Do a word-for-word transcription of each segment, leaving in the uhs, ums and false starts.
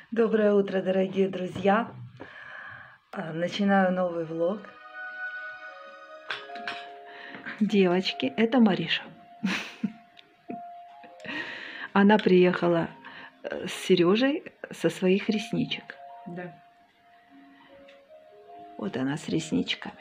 Доброе утро, дорогие друзья! Начинаю новый влог. Девочки, это Мариша. Она приехала с Сережей со своих ресничек. Да. Вот она с ресничками.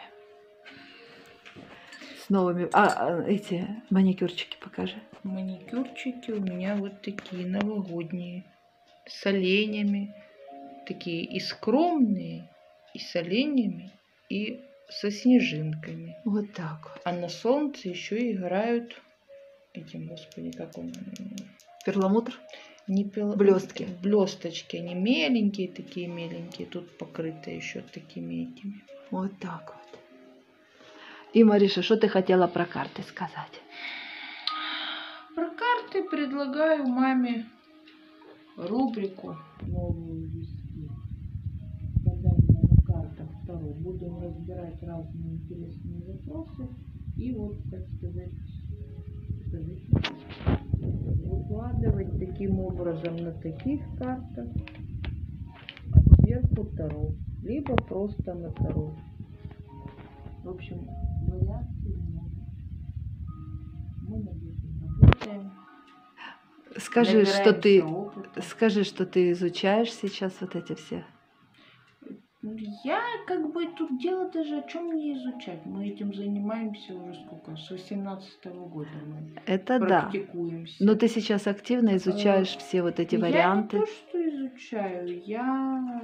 С новыми... А, эти маникюрчики покажи. Маникюрчики у меня вот такие новогодние. С оленями. Такие и скромные, и с оленями, и со снежинками. Вот так вот. А на солнце еще играют этим, господи, как он... Перламутр? Не пел... Блестки. Блесточки. Они меленькие, такие меленькие. Тут покрыты еще такими этими. Вот так вот. И, Мариша, что ты хотела про карты сказать? Про карты предлагаю маме рубрику новую ввести. Гадание на картах второй. Будем разбирать разные интересные вопросы. И вот, так сказать, скажите, выкладывать таким образом на таких картах, а сверху таро. Либо просто на таро. В общем, вариаций много. Мы над этим работаем. Скажи, что ты, опыта. скажи, что ты изучаешь сейчас вот эти все. Я как бы тут дело даже о чем мне изучать. Мы этим занимаемся уже сколько? С восемнадцатого года мы Это да. практикуемся. Но ты сейчас активно изучаешь а, все вот эти я варианты. Я не то, что изучаю. Я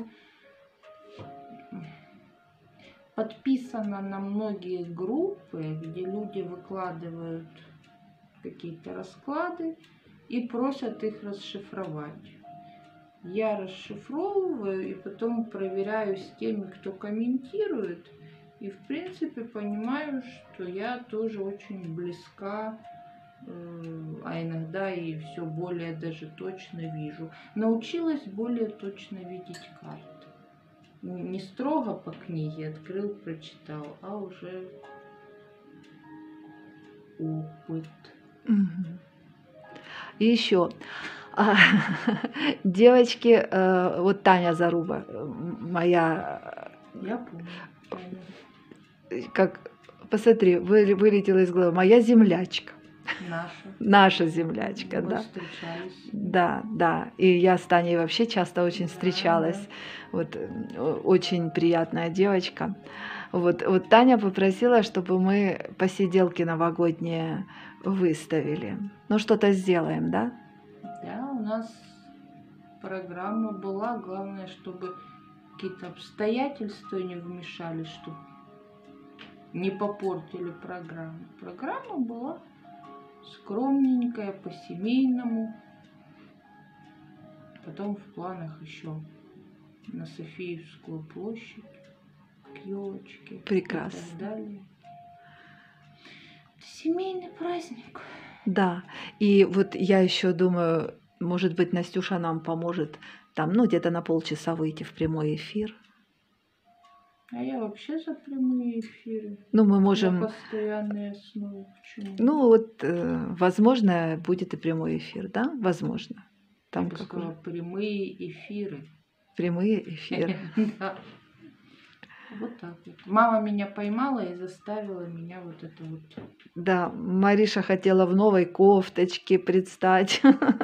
подписана на многие группы, где люди выкладывают какие-то расклады и просят их расшифровать. Я расшифровываю и потом проверяю с теми, кто комментирует. И в принципе понимаю, что я тоже очень близка, а иногда и все более даже точно вижу. Научилась более точно видеть карты. Не строго по книге открыл, прочитал, а уже опыт. И еще, девочки, вот Таня Заруба, моя... Я помню. Как, посмотри, вылетела из головы, моя землячка. Наша. Наша землячка, Мы да. встречались. Да, да. И я с Таней вообще часто очень да, встречалась. Да. Вот, очень приятная девочка. Вот, вот Таня попросила, чтобы мы посиделки новогодние выставили. Ну, что-то сделаем, да? Да, у нас программа была. Главное, чтобы какие-то обстоятельства не вмешались, чтобы не попортили программу. Программа была скромненькая, по-семейному. Потом в планах еще на Софиевскую площадь, к елочке. Прекрасно. И так далее. Это семейный праздник. Да, и вот я еще думаю, может быть, Настюша нам поможет там, ну, где-то на полчаса выйти в прямой эфир. А я вообще за прямые эфиры. Ну, мы можем... На постоянной основе. Почему? Ну, вот, э, возможно, будет и прямой эфир, да? Возможно. Там Я сказала, прямые эфиры. Прямые эфиры. Да. Вот так вот. Мама меня поймала и заставила меня вот это вот. Да, Мариша хотела в новой кофточке предстать.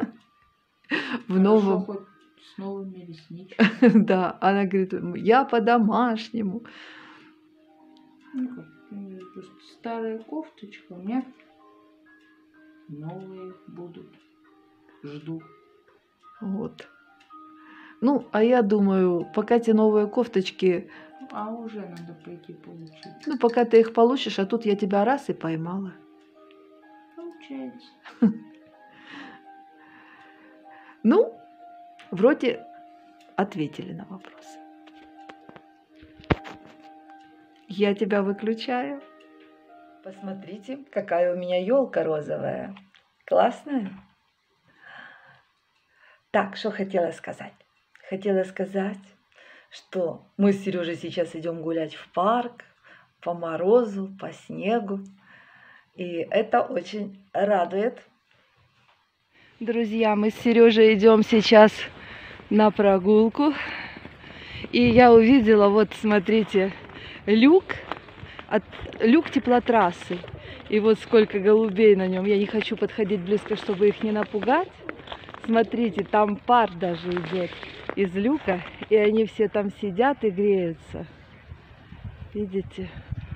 В новом. Хоть с новыми ресничками. Да, она говорит, я по-домашнему. Ну как, просто старая кофточка, у меня новые будут. Жду. Вот. Ну, а я думаю, пока эти новые кофточки... А уже надо пойти получить. Ну, пока ты их получишь, а тут я тебя раз и поймала. Получается. Ну, вроде ответили на вопрос. Я тебя выключаю. Посмотрите, какая у меня елка розовая. Классная? Так, что хотела сказать? Хотела сказать, что мы с Сережей сейчас идем гулять в парк, по морозу, по снегу. И это очень радует. Друзья, мы с Сережей идем сейчас на прогулку. И я увидела, вот смотрите, люк, от, люк теплотрассы. И вот сколько голубей на нем. Я не хочу подходить близко, чтобы их не напугать. Смотрите, там пар даже идет из люка. И они все там сидят и греются. Видите?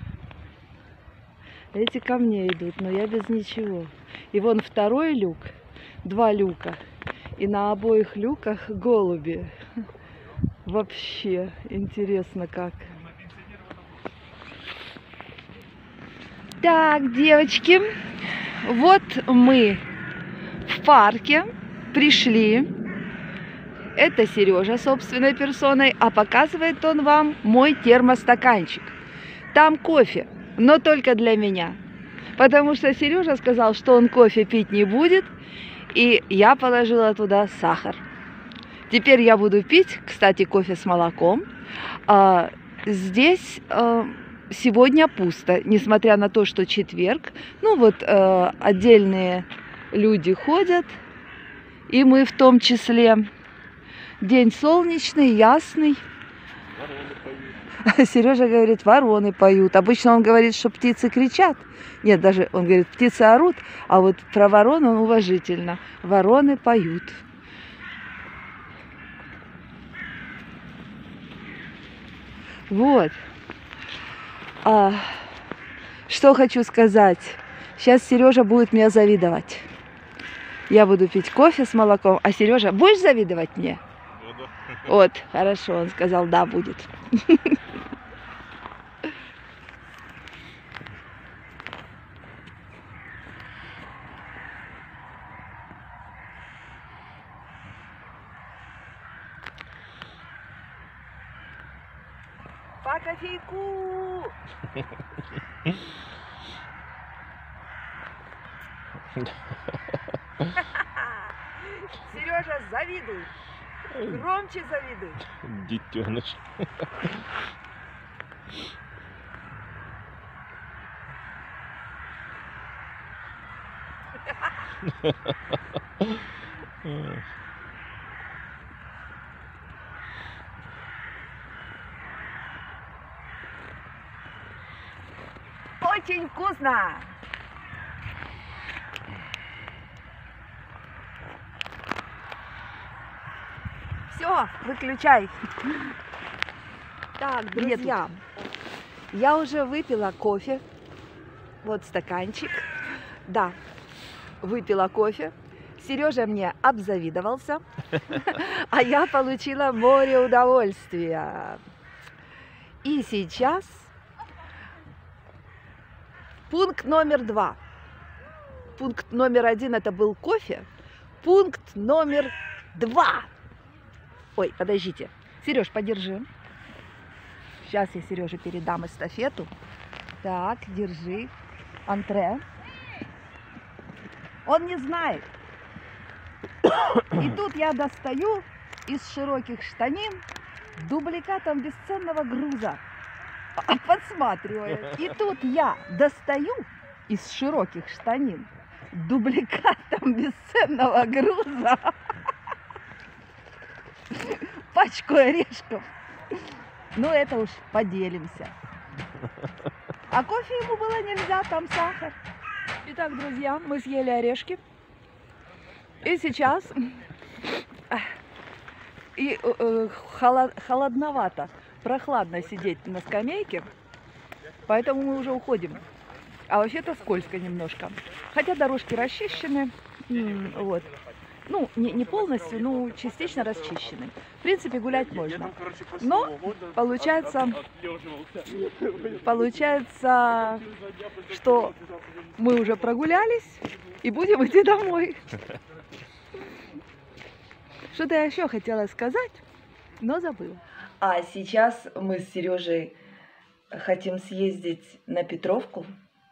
Эти ко мне идут, но я без ничего. И вон второй люк, два люка. И на обоих люках голуби. Вообще интересно как. Так, девочки, вот мы в парке пришли. Это Сережа собственной персоной, а показывает он вам мой термостаканчик. Там кофе, но только для меня. Потому что Сережа сказал, что он кофе пить не будет, и я положила туда сахар. Теперь я буду пить, кстати, кофе с молоком. А, здесь а, сегодня пусто, несмотря на то, что четверг. Ну вот а, отдельные люди ходят, и мы в том числе. День солнечный, ясный. Сережа говорит, вороны поют. Обычно он говорит, что птицы кричат. Нет, даже он говорит, птицы орут, а вот про ворон он уважительно. Вороны поют. Вот. А, что хочу сказать. Сейчас Сережа будет мне завидовать. Я буду пить кофе с молоком, а Сережа, будешь завидовать мне? Буду. Вот, хорошо, он сказал, да, будет. По кофейку! Сережа, завидуй. Громче завидуй. Детеныш. Очень вкусно! Все, выключай. Так, друзья, я уже выпила кофе. Вот стаканчик. Да, выпила кофе. Сережа мне обзавидовался, а я получила море удовольствия. И сейчас пункт номер два. Пункт номер один это был кофе. Пункт номер два. Ой, подождите. Сереж, подержи. Сейчас я Сереже передам эстафету. Так, держи. Антре. Он не знает. И тут я достаю из широких штанин дубликатом бесценного груза. Подсматриваю. И тут я достаю из широких штанин дубликатом бесценного груза пачку орешков. Ну, это уж поделимся. А кофе ему было нельзя, там сахар. Итак, друзья, мы съели орешки. И сейчас и, э, холод, холодновато, прохладно сидеть на скамейке, поэтому мы уже уходим. А вообще-то скользко немножко. Хотя дорожки расчищены, вот. Ну, не, не полностью, но частично расчищены. В принципе, гулять можно. Но получается, получается, что мы уже прогулялись и будем идти домой. Что-то я еще хотела сказать, но забыла. А сейчас мы с Сережей хотим съездить на Петровку.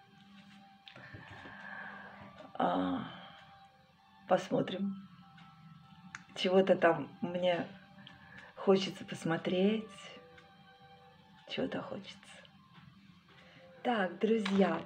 Посмотрим. Чего-то там мне хочется посмотреть. Чего-то хочется. Так, друзья,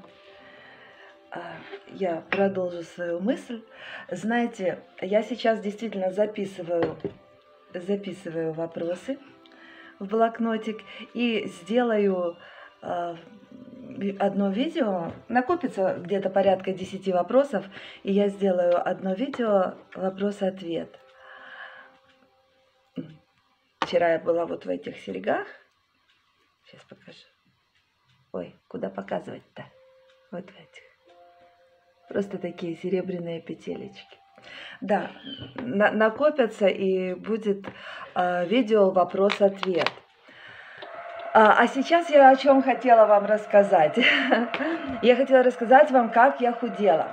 я продолжу свою мысль. Знаете, я сейчас действительно записываю записываю вопросы в блокнотик и сделаю э, одно видео. Накопится где-то порядка десяти вопросов, и я сделаю одно видео вопрос-ответ. Вчера я была вот в этих серьгах. Сейчас покажу. Ой, куда показывать-то? Вот в этих. Просто такие серебряные петелечки. Да, на накопятся, и будет э, видео вопрос-ответ. А, а сейчас я о чем хотела вам рассказать. Я хотела рассказать вам, как я худела.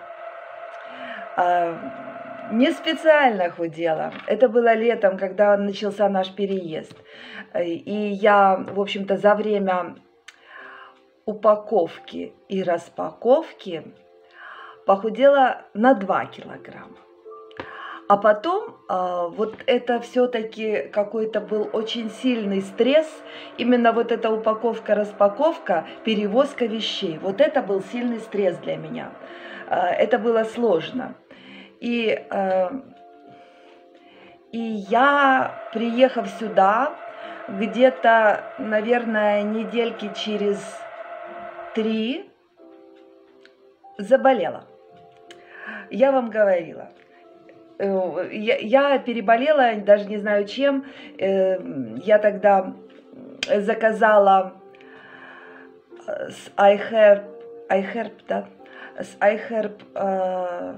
А, не специально худела. Это было летом, когда начался наш переезд. И я, в общем-то, за время упаковки и распаковки похудела на два килограмма. А потом а, вот это все-таки какой-то был очень сильный стресс. Именно вот эта упаковка, распаковка, перевозка вещей. Вот это был сильный стресс для меня. А, это было сложно. И, а, и я, приехав сюда, где-то, наверное, недельки через три заболела. Я вам говорила. Я, я переболела, даже не знаю чем. Я тогда заказала с iHerb, iHerb, да, с iHerb э,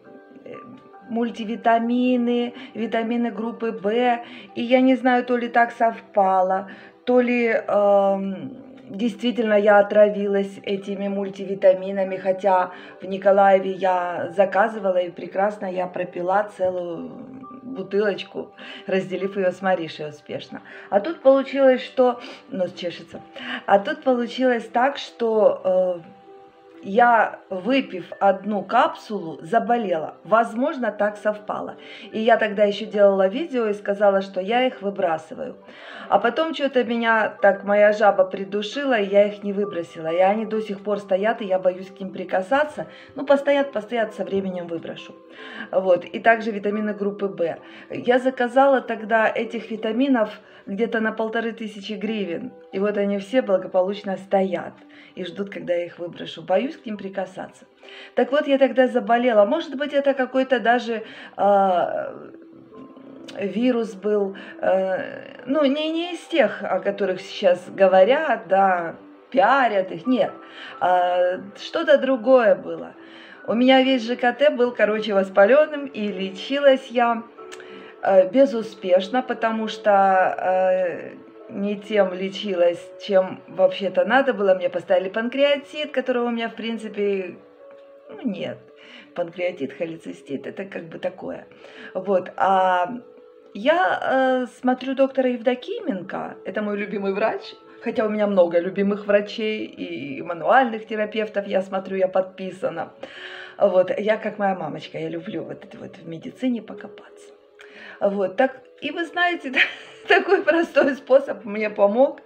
мультивитамины, витамины группы В. И я не знаю, то ли так совпало, то ли э, действительно я отравилась этими мультивитаминами, хотя в Николаеве я заказывала, и прекрасно я пропила целую бутылочку, разделив ее с Маришей успешно. А тут получилось, что... Нос чешется. А тут получилось так, что... Э, я, выпив одну капсулу, заболела. Возможно, так совпало. И я тогда еще делала видео и сказала, что я их выбрасываю. А потом что-то меня так моя жаба придушила, и я их не выбросила. И они до сих пор стоят, и я боюсь к ним прикасаться. Ну, постоят, постоят, со временем выброшу. Вот. И также витамины группы В. Я заказала тогда этих витаминов где-то на полторы тысячи гривен. И вот они все благополучно стоят и ждут, когда я их выброшу. Боюсь к ним прикасаться. Так вот, я тогда заболела. Может быть, это какой-то даже э, вирус был, э, ну, не, не из тех, о которых сейчас говорят, да, пиарят их, нет. А, что-то другое было. У меня весь ЖКТ был, короче, воспаленным, и лечилась я э, безуспешно, потому что... Э, не тем лечилась, чем вообще-то надо было. Мне поставили панкреатит, которого у меня, в принципе, ну, нет. Панкреатит, холецистит, это как бы такое. Вот. А я э, смотрю доктора Евдокименко, это мой любимый врач, хотя у меня много любимых врачей и мануальных терапевтов, я смотрю, я подписана. Вот. Я как моя мамочка, я люблю вот это вот в медицине покопаться. Вот. Так, и вы знаете... Такой простой способ мне помог.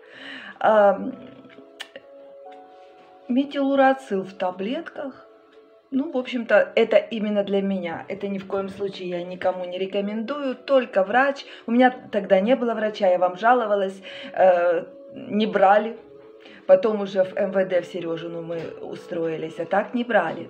Метилурацил в таблетках. Ну, в общем-то, это именно для меня. Это ни в коем случае я никому не рекомендую. Только врач. У меня тогда не было врача, я вам жаловалась. Не брали. Потом уже в эм вэ дэ в Сережину мы устроились, а так не брали.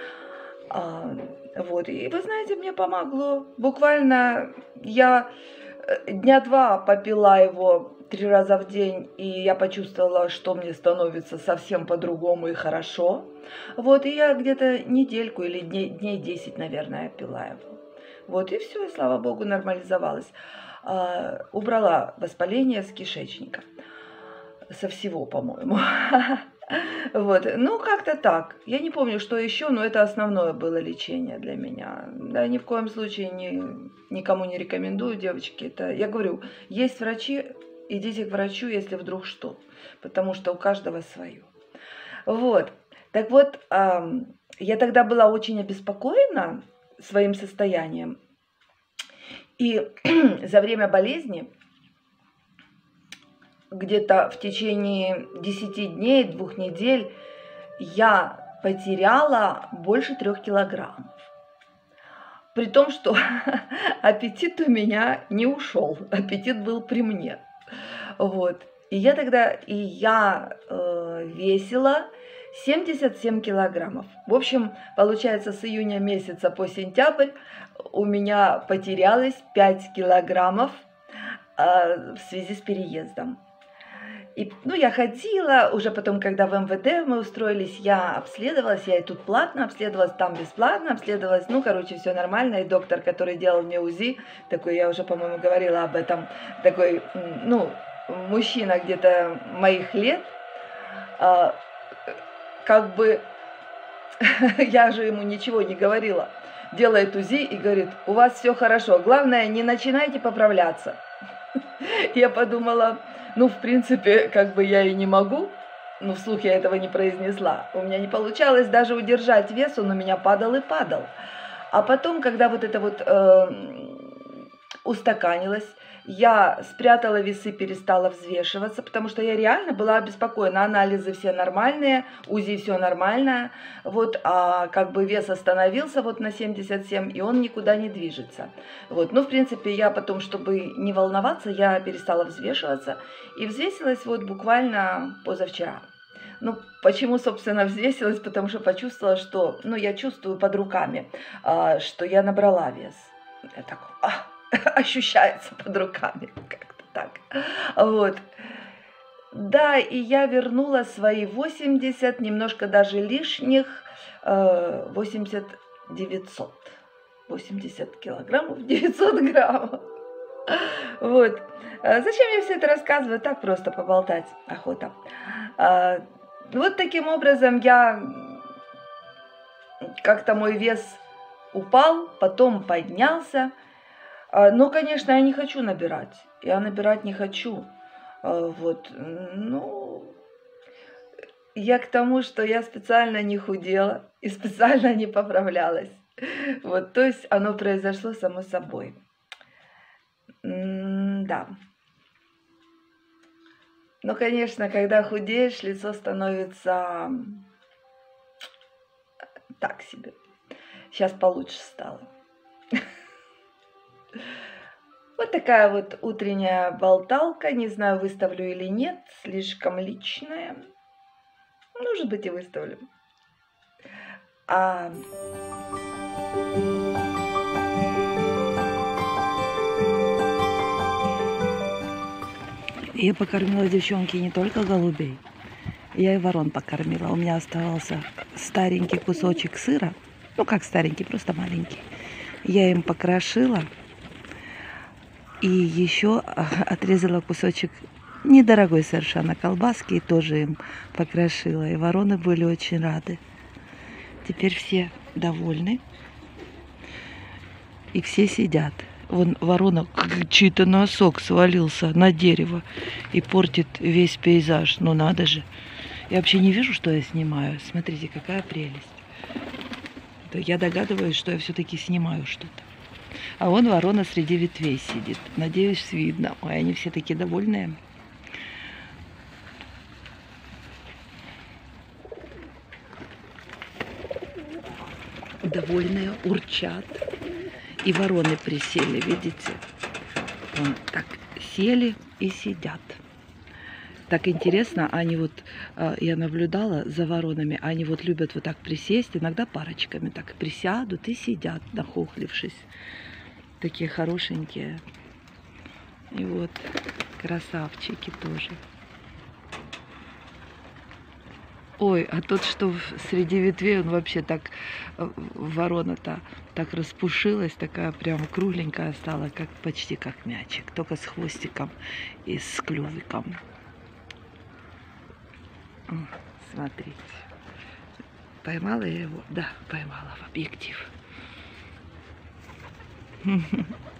Вот. И вы знаете, мне помогло. Буквально я... Дня два попила его три раза в день, и я почувствовала, что мне становится совсем по-другому и хорошо. Вот, и я где-то недельку или дней, дней десять, наверное, пила его. Вот, и все, и слава богу, нормализовалась. А, убрала воспаление с кишечника. Со всего, по-моему. Вот, ну как-то так. Я не помню, что еще, но это основное было лечение для меня. Да, ни в коем случае не, никому не рекомендую, девочки. Это, я говорю, есть врачи, идите к врачу, если вдруг что. Потому что у каждого свое. Вот, так вот, эм, я тогда была очень обеспокоена своим состоянием. И за время болезни... где-то в течение десяти дней, двух недель я потеряла больше трех килограммов. При том, что аппетит у меня не ушел, аппетит был при мне. Вот. И я тогда, и я э, весила семьдесят семь килограммов. В общем, получается, с июня месяца по сентябрь у меня потерялось пять килограммов э, в связи с переездом. И, ну, я ходила, уже потом, когда в эм вэ дэ мы устроились, я обследовалась, я и тут платно обследовалась, там бесплатно обследовалась, ну, короче, все нормально, и доктор, который делал мне УЗИ, такой, я уже, по-моему, говорила об этом, такой, ну, мужчина где-то моих лет, а, как бы, я же ему ничего не говорила, делает УЗИ и говорит, у вас все хорошо, главное, не начинайте поправляться. Я подумала, ну, в принципе, как бы я и не могу, но вслух я этого не произнесла. У меня не получалось даже удержать вес, он у меня падал и падал. А потом, когда вот это вот э, устаканилось, я спрятала весы, перестала взвешиваться, потому что я реально была обеспокоена. Анализы все нормальные, УЗИ все нормально, вот, а как бы вес остановился вот на семьдесят семь, и он никуда не движется. Вот. Ну, в принципе, я потом, чтобы не волноваться, я перестала взвешиваться и взвесилась вот буквально позавчера. Ну, почему, собственно, взвесилась? Потому что почувствовала, что, ну, я чувствую под руками, что я набрала вес. Я так, а, ощущается под руками, как-то так. Вот. Да, и я вернула свои восемьдесят, немножко даже лишних, восемьдесят девятьсот. восемьдесят килограммов, девятьсот граммов. Вот. Зачем я все это рассказываю? Так просто поболтать, охота. Вот таким образом я, как-то мой вес упал, потом поднялся. Но, конечно, я не хочу набирать. Я набирать не хочу. Вот. Ну, я к тому, что я специально не худела и специально не поправлялась. Вот, то есть оно произошло само собой. М-да. Но, конечно, когда худеешь, лицо становится так себе. Сейчас получше стало. Вот такая вот утренняя болталка. Не знаю, выставлю или нет. Слишком личная. Может быть, и выставлю. А... Я покормила, девчонки, не только голубей. Я и ворон покормила. У меня оставался старенький кусочек сыра. Ну, как старенький, просто маленький. Я им покрошила. И еще отрезала кусочек недорогой совершенно колбаски и тоже им покрошила. И вороны были очень рады. Теперь все довольны. И все сидят. Вон ворона, чей-то носок свалился на дерево и портит весь пейзаж. Ну надо же. Я вообще не вижу, что я снимаю. Смотрите, какая прелесть. Я догадываюсь, что я все-таки снимаю что-то. А вон ворона среди ветвей сидит. Надеюсь, видно. Ой, они все такие довольные. Довольные, урчат. И вороны присели, видите? Вон так сели и сидят. Так интересно, они вот, я наблюдала за воронами, они вот любят вот так присесть, иногда парочками так присядут и сидят, нахохлившись. Такие хорошенькие. И вот красавчики тоже. Ой, а тот, что среди ветвей, он вообще так, ворона-то так распушилась, такая прям кругленькая стала, как почти как мячик, только с хвостиком и с клювиком. Смотрите. Поймала я его? Да, поймала в объектив.